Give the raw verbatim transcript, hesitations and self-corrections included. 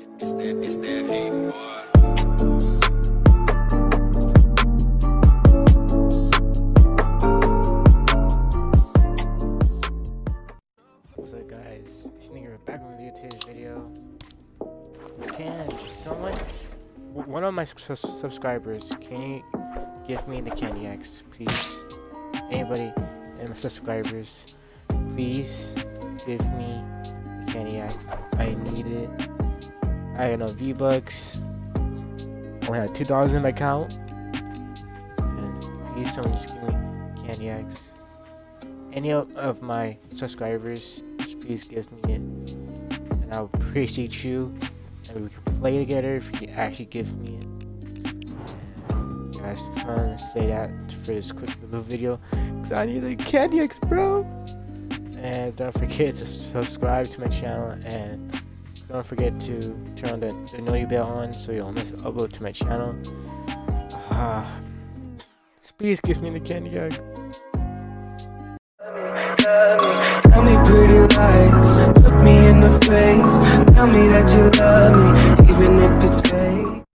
It's that, it's that heat, boy. What's up, guys? It's nigga back with you today's video. Can someone, one of my su subscribers, can you give me the Candy X, please? Anybody and my subscribers, please give me the Candy X. I need it. I have no V-Bucks. I only have two dollars in my account. And please, someone just give me Candy X. Any of my subscribers, just please give me it. And I'll appreciate you. And we can play together if you can actually give me it. And guys, I just want to say that for this quick little video. Because I need the Candy X, bro. And don't forget to subscribe to my channel. And don't forget to turn on the, the notification bell on so you don't miss an upload to my channel. Ah, please give me the Candy X. Tell me pretty lies, look me